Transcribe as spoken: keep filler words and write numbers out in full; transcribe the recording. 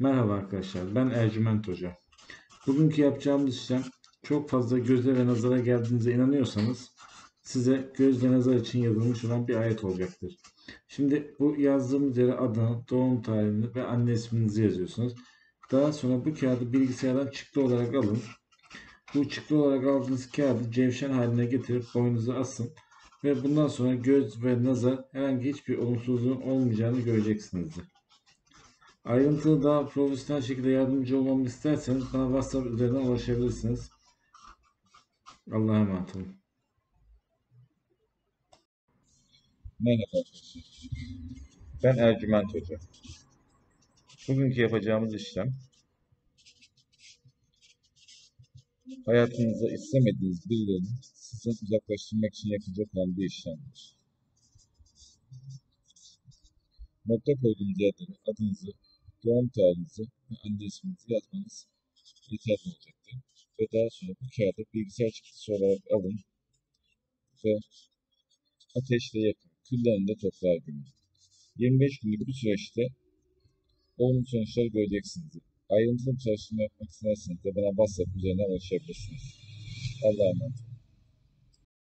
Merhaba arkadaşlar, ben Ercüment Hoca. Bugünkü yapacağımız işlem çok fazla göze ve nazara geldiğinize inanıyorsanız size göz ve nazar için yazılmış olan bir ayet olacaktır. Şimdi bu yazdığımız yere adını, doğum tarihini ve anne isminizi yazıyorsunuz. Daha sonra bu kağıdı bilgisayardan çıktı olarak alın. Bu çıktı olarak aldığınız kağıdı cevşen haline getirip boynunuza asın. Ve bundan sonra göz ve nazar herhangi hiçbir olumsuzluğun olmayacağını göreceksinizdir. Ayrıntılı daha profesyonel şekilde yardımcı olmamı isterseniz bana WhatsApp üzerinden ulaşabilirsiniz. Allah'a emanet olun. Merhaba arkadaşlar. Ben Ercüment Hoca. Bugünkü yapacağımız işlem hayatınızda istemediğiniz birilerini sizden uzaklaştırmak için yapılacak olan bir işlemdir. Nokta koyduğunuz yerlere adınızı, doğum tarihinizi ve anne isminizi yazmanız yeterli olacaktır. Ve daha sonra bu kağıdı bilgisayar çıktısı olarak alın ve ateşle yakın. Küllerini de toprağa gömün. yirmi beş günlük bir süreçte olumlu sonuçları göreceksiniz. Ayrıntılı bir çalışma yapmak isterseniz de bana WhatsApp üzerinden ulaşabilirsiniz. Allah'a emanet olun.